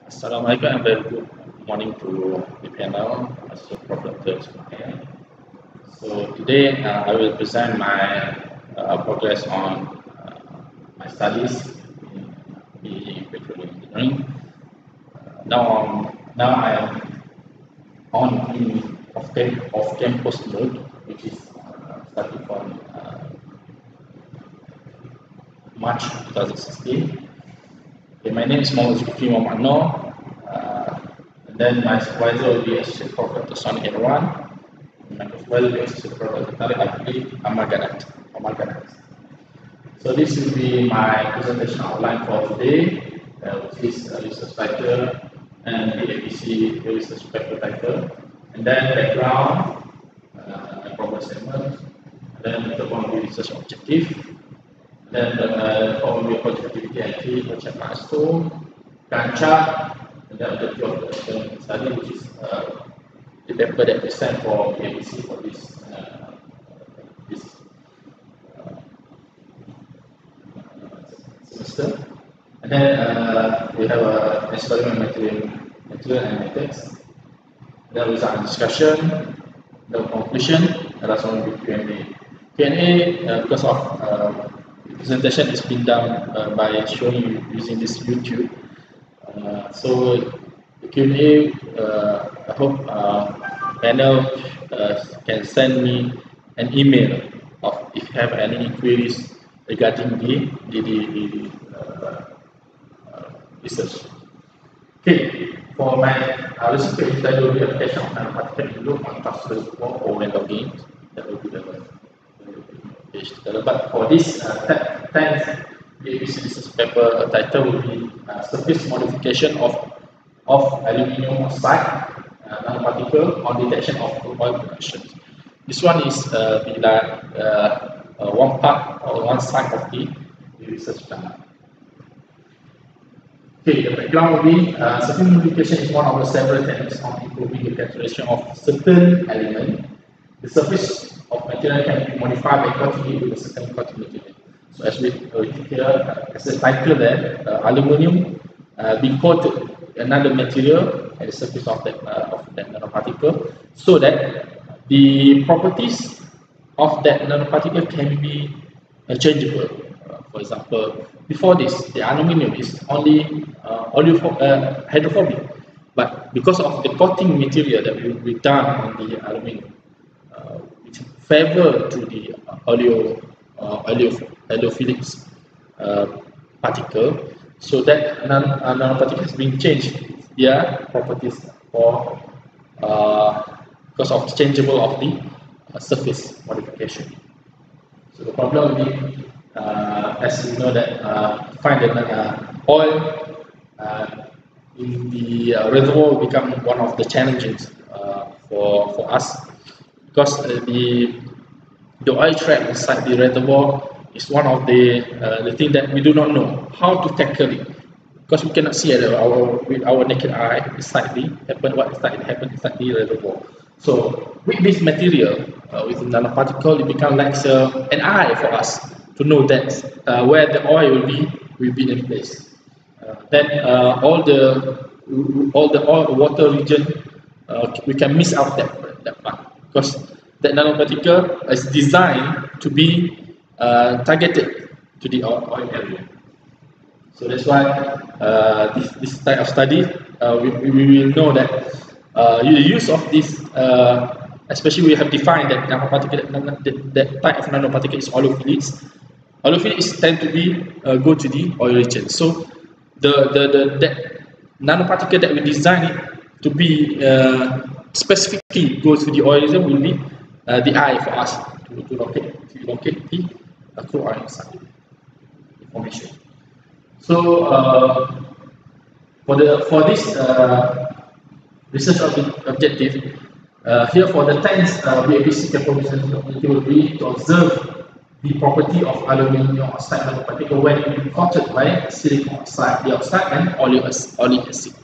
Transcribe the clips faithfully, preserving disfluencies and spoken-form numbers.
Assalamualaikum and very good morning to the panel. Also, Professor Ismail. So today uh, I will present my uh, progress on uh, my studies in the petroleum engineering. Uh, now, um, now I am on the off-camp, off-campus mode, which is uh, starting from uh, March twenty sixteen. Okay, my name is Mohd Zulkifli. Uh, and then my supervisor will be Associate Professor Sonic Irwan. My supervisor will be Associate Professor Tariq Amarganat. So this will be my presentation outline for today, uh, which is a research title and the A P C research paper title, and then background, uh, problem statement, and then the one will be research objective. Then the uh, will be project activity I T, project milestone, Gantt chart, and then objective of the academic study, which is uh, the paper that we sent for B A P C for this uh, this uh, semester. And then uh, we have a experiment material, material and methods. Then result and discussion, the conclusion, and last one will be Q and A. Q and A uh, because of uh, the presentation is been done uh, by showing you using this YouTube. Uh, so the Q and A, uh, I hope uh, panel uh, can send me an email of if you have any queries regarding the the, the, the uh, uh, research. Okay, for my uh, research page, I will be application of nanoparticle in loop on cluster for or window games. That will be the But for this uh, tenth B A P C research paper title will be uh, surface modification of of aluminium oxide uh, nanoparticle on detection of oil production. This one is uh, the uh, uh, one part or one side of the, the research plan. Okay, the background will be uh, surface modification is one of the several techniques of improving the calculation of certain element. The surface of material can be modified by coating it with a certain coating material. So as we uh, here, uh, as the title there, uh, aluminium uh, being coated another material at the surface of that uh, of that nanoparticle, so that the properties of that nanoparticle can be uh, changeable. Uh, for example, before this, the aluminium is only uh, oleopho uh, hydrophobic, but because of the coating material that will be done on the aluminium, Uh, which favor to the oleo, uh, oleo, oleophilic uh, particle, so that non, uh, nanoparticle has been changed their properties for uh, because of changeable of the uh, surface modification. So the problem will be, uh, as we know that uh, find that uh, oil uh, in the uh, reservoir will become one of the challenges uh, for for us. Because uh, the the oil trap inside the reservoir is one of the uh, the thing that we do not know how to tackle it, because we cannot see it our with our naked eye inside the happen what inside happen inside the reservoir. So with this material, uh, with the nanoparticle, it becomes like uh, an eye for us to know that uh, where the oil will be will be in place. Uh, then uh, all the all the oil water region uh, we can miss out that that part. Because that nanoparticle is designed to be uh, targeted to the oil area. So that's why uh, this, this type of study, uh, we, we will know that uh, the use of this, uh, especially we have defined that nanoparticle, that, that type of nanoparticle is oleophilics. Oleophilics tend to be uh, go to the oil region. So the, the, the that nanoparticle that we design it to be uh, specifically goes to the oil region will be uh, the eye for us to, to locate to locate the uh, crude oil inside information. So uh, for the for this uh, research objective, uh, here for the tenth uh, B A P C paper research objective will be to observe the property of aluminium oxide nanoparticle when it is coated by silicon oxide, the oxide and oleic acid.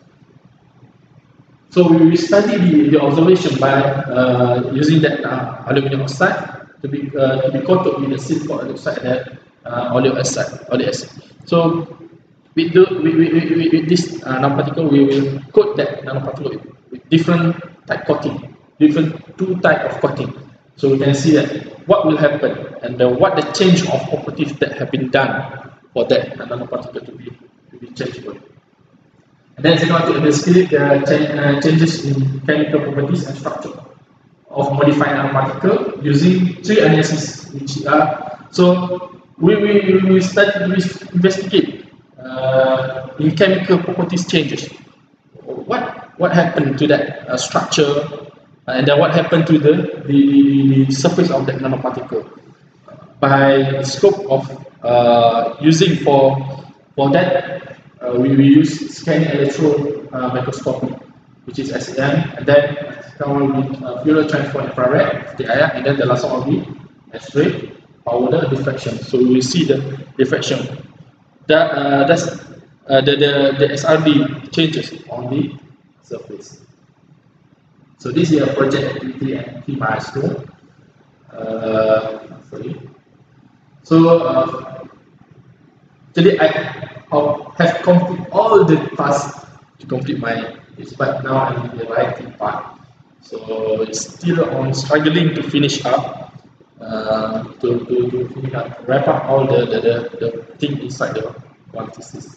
So we will study the, the observation by uh, using that uh, aluminum oxide to be uh, to be coated with the silicon oxide and uh, oleic acid. Oleic acid. So with, the, with, with, with, with this uh, nanoparticle, we will coat that nanoparticle with, with different type coating, different two type of coating. So we can see that what will happen and the, what the change of properties that have been done for that nanoparticle to be to be changeable. And then second, to investigate the uh, changes in chemical properties and structure of modified nanoparticle using three analyses, which are so we we we start to investigate uh, in chemical properties changes. What what happened to that uh, structure, and then what happened to the, the the surface of that nanoparticle by the scope of uh, using for for that. Uh, we, we use scanning electron uh, microscopy, which is S E M, and then second one will be uh, Fourier transform infrared, F T I R, and then the last one will be X-ray powder diffraction. So we will see the diffraction. That uh, that's uh, the, the the S R D changes on the surface. So this is a project activity and key milestone. Uh, sorry. So uh, actually I have completed all the tasks to complete my this, but now I'm in the writing part, so it's still on struggling to finish up, uh, to, to, to finish up, wrap up all the, the, the, the thing inside the one thesis.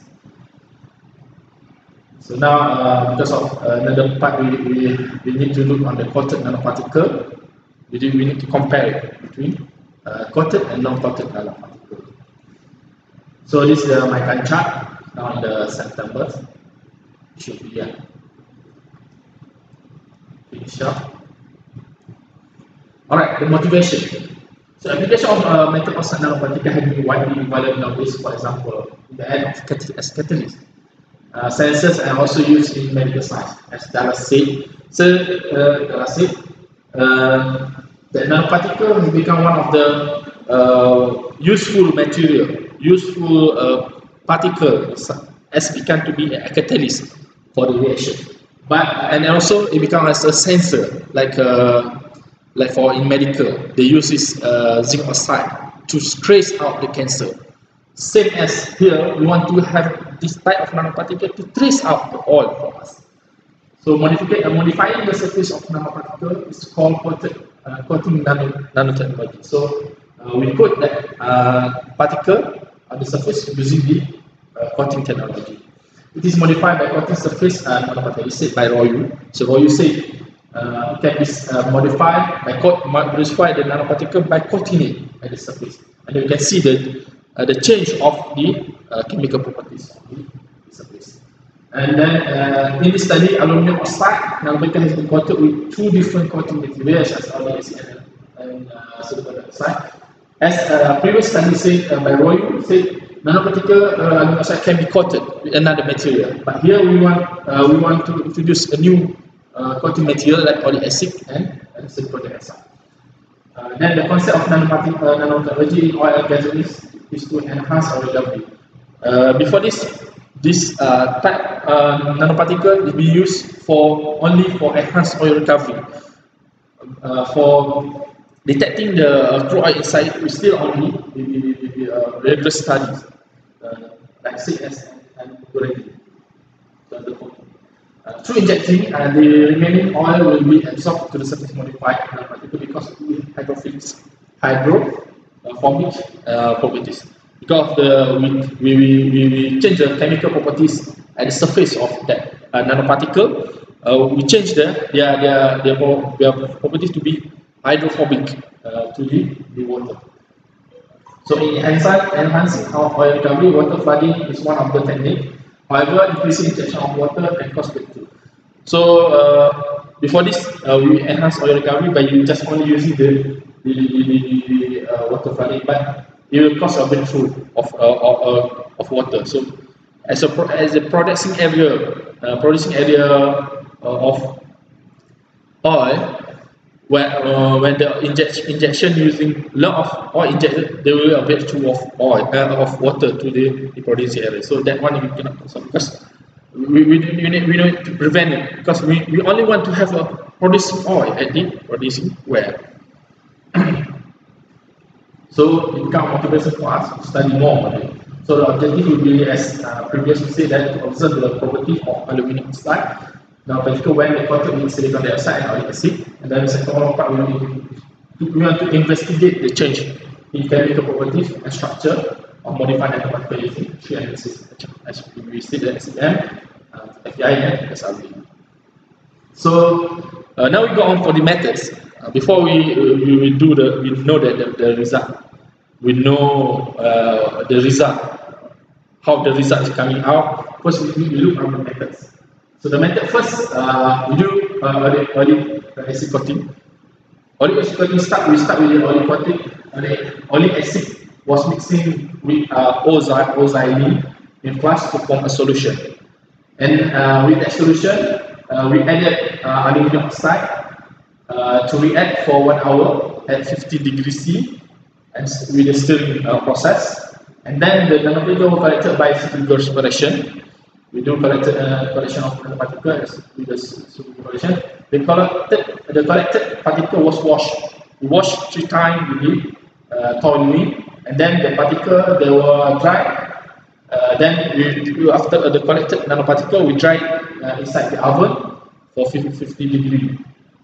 So now, uh, because of uh, another part, we, we, we need to look on the coated nanoparticle. We, do, we need to compare it between uh, coated and non-coated nanoparticle. So this is uh, my time chart now in the September. It should be uh, finish up. Alright, the motivation. So application of uh, metal oxide nanoparticle have been widely developed nowadays, for example, in the end of cat as catalyst. Uh, sensors are also used in medical science, as Dallas said. So, uh, Dallas said, uh, the nanoparticle has become one of the uh, useful material. Useful uh, particle has become to be a catalyst for the reaction, but and also it becomes as a sensor, like uh, like for in medical they use this uh, zinc oxide to trace out the cancer. Same as here, we want to have this type of nanoparticle to trace out the oil for us. So modifying uh, modifying the surface of nanoparticle is called coated, uh, coating nano nanotechnology. So uh, we coat that uh, particle on the surface using the uh, coating technology. It is modified by coating surface uh, nanoparticle, said by Royu. So Royu said uh, it can be uh, modified by coat, modify the nanoparticle by coating it at the surface, and you can see the uh, the change of the uh, chemical properties of the surface. And then uh, in this study, aluminum oxide nanoparticle has been coated with two different coating materials, as already said, and uh, silicon dioxide. As uh, previous study said uh, by Roy, said nanoparticle uh, aluminum oxide can be coated with another material. But here we want uh, we want to introduce a new uh, coating material like polyacid and, and silicon dioxide. Uh, then the concept of nanoparticle uh, nanotechnology in oil and gas is, is to enhance our recovery. Uh, before this, this uh, type uh, nanoparticle will be used for only for enhanced oil recovery. Uh, for detecting the uh, crude oil inside, we still only the, the, the uh, regular studies, uh, like C S and already. Uh, through injecting, uh, the remaining oil will be absorbed to the surface modified nanoparticle because of the hydrophilic, hydrophobic uh, properties. Because the we, we, we, we change the chemical properties at the surface of that uh, nanoparticle, uh, we change the, their, their, their, their properties to be hydrophobic uh, to the, the water. So in enhancing our oil recovery, water flooding is one of the techniques. However, increasing injection of water can cause breakthrough. So uh, before this, uh, we enhance oil recovery by just only using the, the, the, the, the uh, water flooding, but it will cause a breakthrough of, uh, of, of water. So as a, as a producing area, uh, producing area uh, of oil, When, uh, when the injection, injection using a lot of oil injected, there will be a breakthrough of oil, uh, of water to the, the producing area. So that one we cannot solve because we, we, we, need, we need to prevent it because we, we only want to have a producing oil at the producing well. So it becomes motivation for us to study more about it. So the objective will be, as uh, previously said, that to observe the property of aluminum oxide, nanoparticle when they contact with silicon dioxide and oleic acid. And then the second one part will be we want to investigate the change in chemical properties and structure of modified nanoparticle using shear analysis, as we see the S E M, uh, F E I, and S R B. So uh, now we go on for the methods. Uh, before we, uh, we we do the we know that the, the result, we know uh, the result, how the result is coming out. First, we, we look at the methods. So the method first, uh, we do uh, early, early acid coating. Oleic acid coating start. We start with the oleic coating. Oleic acid was mixing with uh, ozone, ozylene in flask to form a solution. And uh, with that solution, uh, we added uh, aluminum oxide uh, to react for one hour at fifty degrees C, and with the stirring uh, process. And then the nanoparticle were collected by centrifugal separation. We do collected uh, collection of nanoparticles with the centrifugation. The collected the collected particle was washed. We washed three times with the uh, toluene, and then the particle they were dried. Uh, then we, after uh, the collected nanoparticle, we dry it uh, inside the oven for fifty degrees.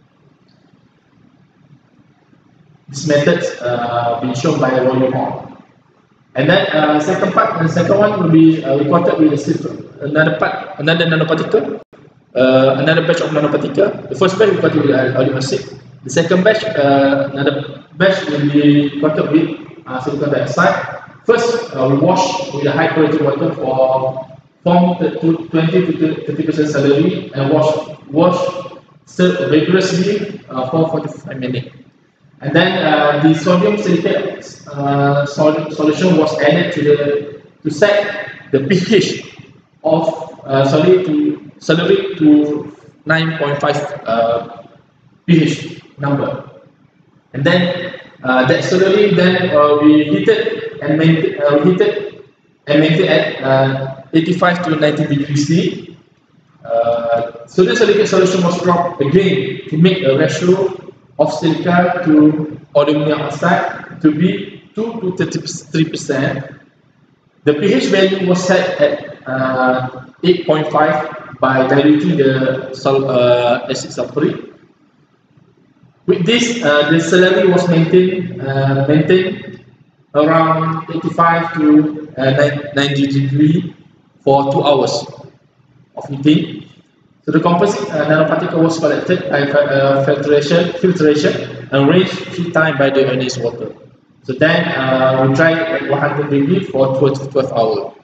This method uh, being shown by volume Mohd. And then uh, second part, the second one will be uh, recorded with the silicon. Another part, another nanoparticle, uh, another batch of nanoparticle. The first batch we recorded with oleic acid. The second batch, uh, another batch will be recorded with uh, silicon dioxide. First, uh, we wash with a high quality water for form twenty to thirty percent slurry and wash wash stir vigorously uh, for forty-five minutes. And then uh, the sodium silicate uh, sol solution was added to the to set the pH of uh, slurry to slurry to nine point five uh, pH number. And then uh, that slurry then uh, we heated and maintain uh, we heated and maintained at uh, eighty-five to ninety degrees C. Uh, sodium silicate solution was dropped again to make a ratio of silica to aluminum oxide to be two to thirty-three percent. The pH value was set at uh, eight point five by diluting the sul uh, acid sulfuric. With this, uh, the slurry was maintained uh, maintained around eighty-five to ninety degrees for two hours of heating. So the composite uh, nanoparticle was collected by uh, filtration, filtration and ranged three times by the ionized water. So then uh, we dry it at one hundred degrees for twelve hours.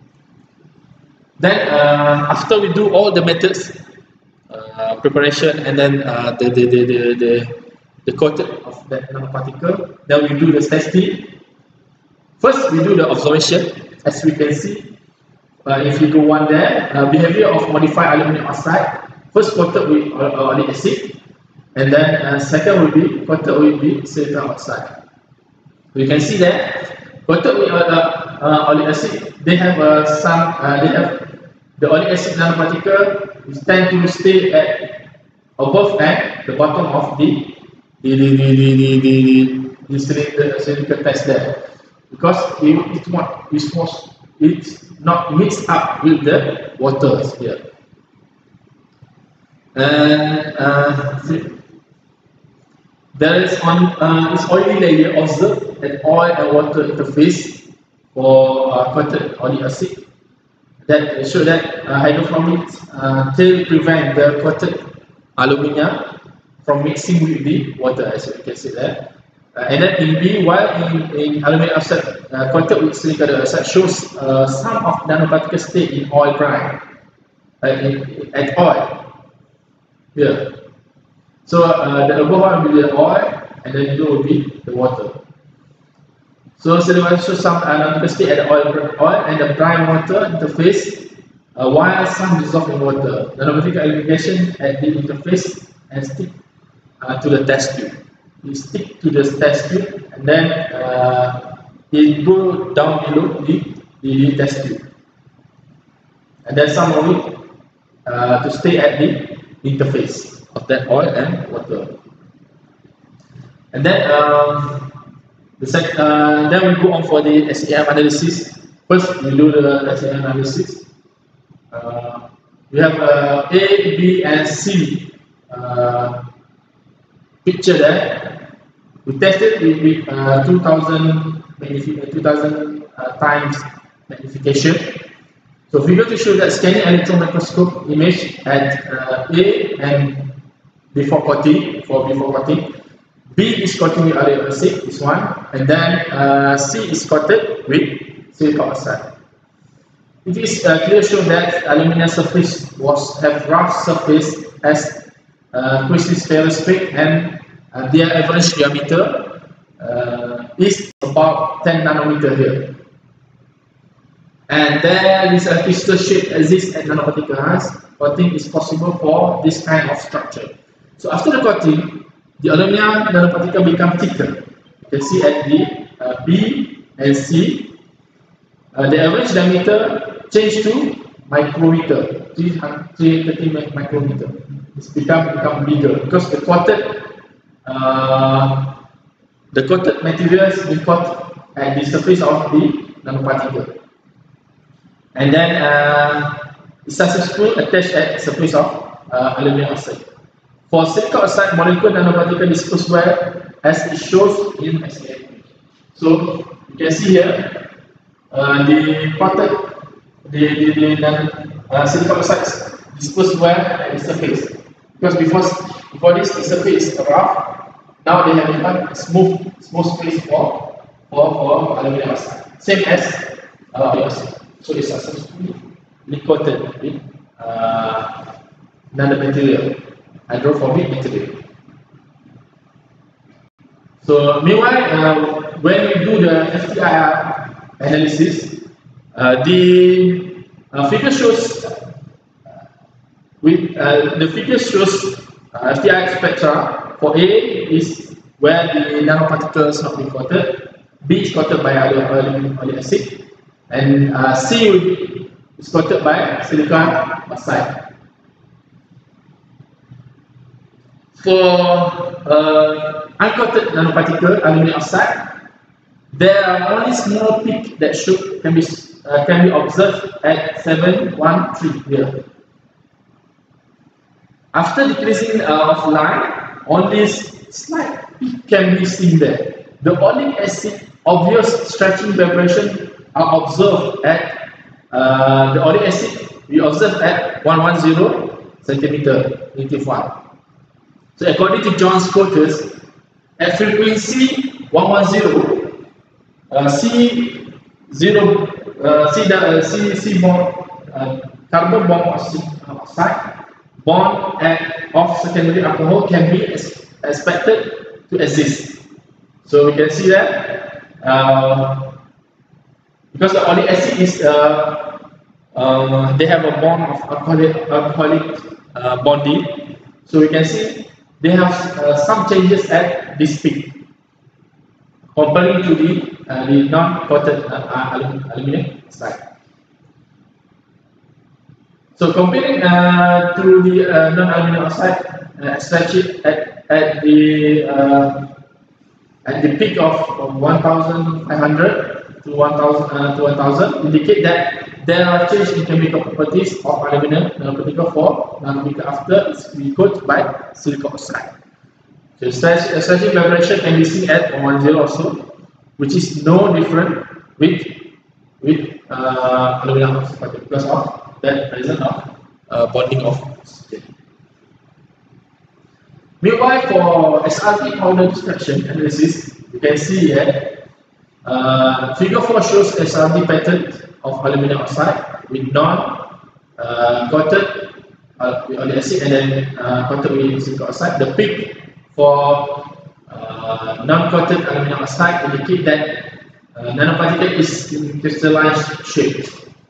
Then uh, after we do all the methods, uh, preparation and then uh, the, the, the, the, the, the coating of that nanoparticle, then we do the testing. First we do the observation. As we can see, Uh, in figure one there, uh, behavior of modified aluminum oxide, first coated with uh, oleic acid, and then uh, second will be coated with the silicon oxide. You can see that coated with uh, uh, oleic acid, they have uh, some, uh, they have the oleic acid nanoparticle which tend to stay at above and the bottom of the the the the the the, the, the cylinder, cylinder test there, because it, it, it was it's not mixed up with the waters here. And uh, there is on uh, this oily layer observed at oil and water interface for uh, coated oleic acid that show that uh, hydrophobics uh, still prevent the coated alumina from mixing with the water, as you can see there. Uh, and then in B, while in, in aluminum oxide uh, coated with silicon dioxide shows uh, some of nanoparticles stay in oil brine, uh, in, at oil here. So uh, the above one will be the oil, and then below will be the water. So silicon shows some uh, nanoparticles stay at the oil, oil and the brine water interface, uh, while some dissolve in water. Nanoparticle aggregation at the interface and stick uh, to the test tube. You stick to the test tube, and then uh, it go down below the, the test tube, and then some of it uh, to stay at the interface of that oil and water. And then um, the sec uh, then we go on for the S E M analysis. First, we do the S A analysis. Uh, we have uh, A, B, and C uh, picture there. We tested with, with uh, two thousand, two thousand uh, times magnification. So figure to show that scanning electron microscope image at uh, A and before coating, for before coating. B is coated with aluminium acid, this one, and then uh, C is coated with silicon oxide. It is uh, clear shown that aluminium surface was have rough surface as uh, quasi-spherosphere, and uh, their average diameter uh, is about ten nanometer here. And then this uh, crystal shape exists at nanoparticle height. Coating is possible for this kind of structure. So after the coating, the aluminium nanoparticle become thicker. You can see at the uh, B and C, uh, the average diameter changed to micrometer, three hundred thirty micrometer. It's become become bigger because the coated uh, the coated materials will coat at the surface of the nanoparticle, and then uh, it's successfully attached at the surface of uh, aluminum oxide. For silicon oxide molecule, nanoparticle disperse well as it shows in S A. So you can see here uh, the coated the the, the uh, silicon oxide disperse well at the surface, because before before this the surface is rough. Now they have become a smooth smooth space for for for aluminum oxide, same as uh, oxide. So it's successfully coated with uh, nanomaterial, hydrophobic material. So meanwhile, uh, when we do the F T I R analysis, uh, the uh, figure shows uh, with uh, the figure shows uh, F T I R spectra. For A is where the nanoparticles not be coated, B is coated by aluminum acid, and uh, C will be is coated by silicon oxide. For uh, uncoated nanoparticle aluminum oxide, there are only small peaks that should can be uh, can be observed at seven one three here. After decreasing uh, of light, only slight peak can be seen there. The oleic acid obvious stretching vibration are observed at uh, the oleic acid we observe at one hundred ten centimeter negative one. So according to John's quotas, at frequency one hundred ten, uh, C zero uh, C, uh, C, C bond uh, carbon bond oxide bond at of secondary alcohol can be expected to exist. So we can see that uh, because the oleic acid is uh, uh, they have a bond of alcoholic, alcoholic uh, bonding. So we can see they have uh, some changes at this peak comparing to the uh, the non-coated uh, aluminum oxide. So comparing uh, to the uh, non-aluminum oxide, uh, stretch it at, at the uh, at the peak of one thousand five hundred to one thousand uh, to one thousand, indicate that there are changes in chemical properties of aluminum nanoparticle for nanometer after it's recoated by silicon oxide. So stretch, stretching vibration can be seen at one hundred also, which is no different with with uh, aluminum oxide because of that presence of uh, bonding of oxygen. Meanwhile, for S R T powder dispersion analysis, you can see here, uh, figure four shows S R T pattern of aluminum oxide with non-coated uh, with oleic acid and then uh, coated with silicon oxide. The peak for uh, non-coated aluminum oxide indicate that uh, nanoparticle is in crystallized shape.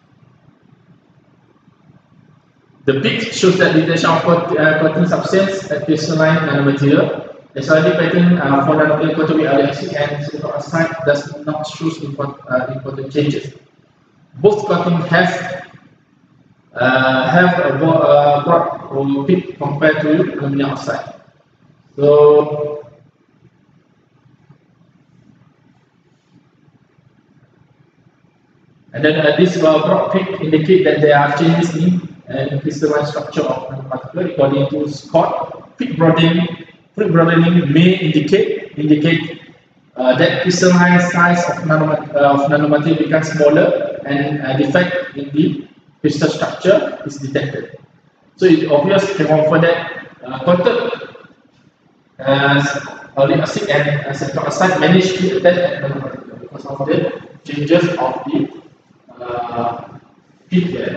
The peak shows that detection of coating substance at crystalline nanomaterial. S R T pattern uh, for nanoparticle coated with oleic acid and silicon oxide does not show import, uh, important changes. Both coating have uh, have a broad, uh, broad peak compared to aluminum oxide. So and and then uh, this uh, broad peak indicate that there are changes in uh, crystalline structure of nanoparticle according to Scott. Peak broadening, peak broadening may indicate indicate uh, that crystalline size of nanomaterial uh, of nanomaterial becomes smaller and a defect in the crystal structure is detected. So it's obvious to confirm that uh, coated as olic acid and acetic acid managed to attach at nanoparticle because of the changes of the uh, peak there.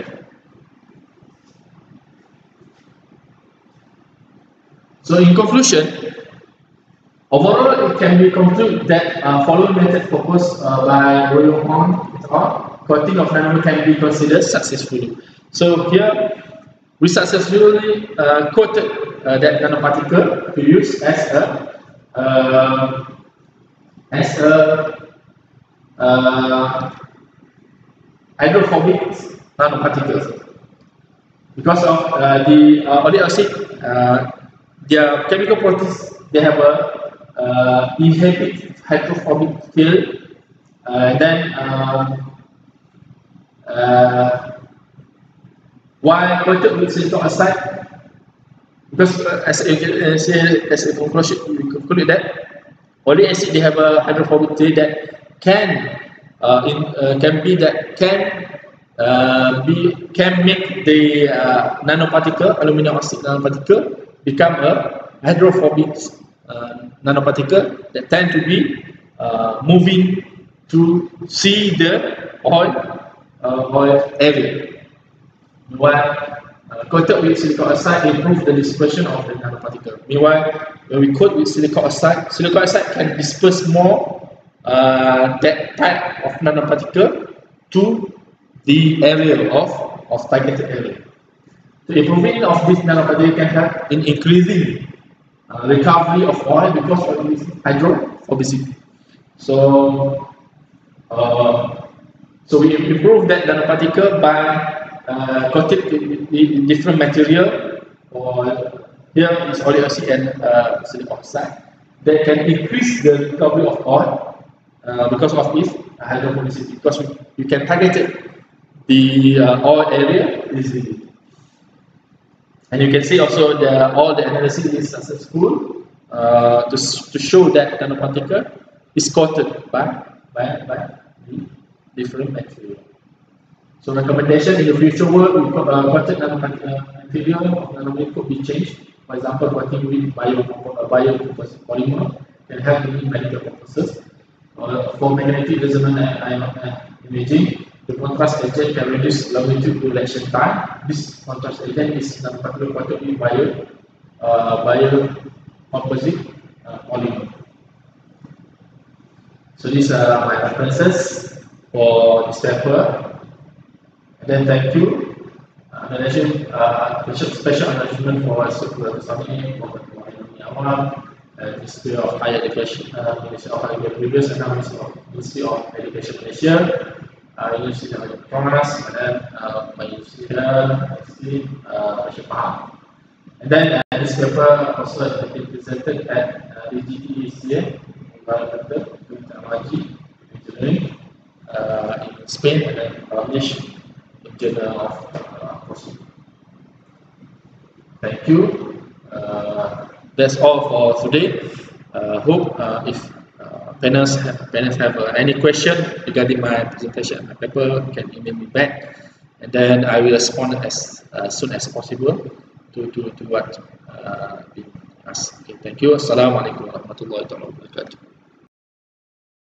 So in conclusion, overall it can be concluded that uh, following method proposed uh, by Royong et al. Coating of nanomaterial can be considered successfully. So here we successfully uh, coated uh, that nanoparticle to use as a uh, as a uh, hydrophobic nanoparticles because of uh, the uh, olic acid, uh, their chemical properties, they have a uh, inhibit hydrophobic field, uh, and then um, uh, while coated with silicon oxide, because uh, as a as a, as a conclusion, we conclude that olic acid they have a hydrophobic field that can uh, in uh, can be that can uh, be can make the uh, nanoparticle, aluminum oxide nanoparticle, become a hydrophobic uh, nanoparticle that tend to be uh, moving to see the oil uh, oil area. While uh, coated with silicon oxide improve the dispersion of the nanoparticle. Meanwhile, when we coat with silicon oxide, silicon oxide can disperse more uh, that type of nanoparticle to the area of, of targeted area. The improving of this nanoparticle can help in increasing uh, recovery of oil because of this hydrophobicity. So, uh, so we improve that nanoparticle by uh, coated with, with different material, or here is olic acid and uh, silicon oxide, that can increase the recovery of oil uh, because of its hydrophobicity, because we, we can target it, the uh, oil area easily. And you can see also the all the analysis is successful uh, to, to show that nanoparticle is coated by, by, by the different material. So recommendation in the future work, we co uh, coated nanomaterial of nanomaterial could be changed. For example, coating with bio uh, biocomposite polymer can help in medical purposes. Uh, for magnetic resonance imaging, the contrast agent can reduce longitude reaction time. This contrast agent is nanoparticle coated with bio uh, biocomposite uh, polymer. So these are my references for this paper. Then thank you. Uh, uh, special acknowledgement for Circular Summit, for the Ministry of Higher Education, uh, Ministry of Higher Education, and Ministry of Education Malaysia, uh, University of Commerce, and then uh, my university, uh, Malaysia. And then uh, this paper also has been presented at uh, D G T A C A, Environmental Technology Engineering uh, in Spain, and then published Journal of uh, Proceeding. Thank you. Uh, that's all for today. Uh, hope uh, if uh, panels have, panels have uh, any question regarding my presentation and my paper, can email me back, and then I will respond as uh, soon as possible to to, to what uh, being asked. Okay, thank you. Assalamualaikum warahmatullahi wabarakatuh.